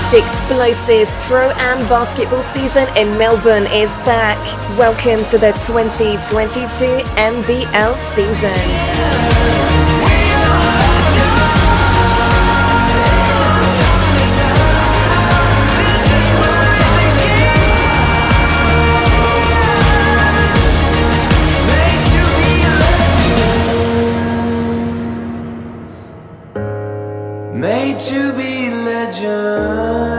most explosive Pro-Am basketball season in Melbourne is back. Welcome to the 2022 MBL season. Made to be legend.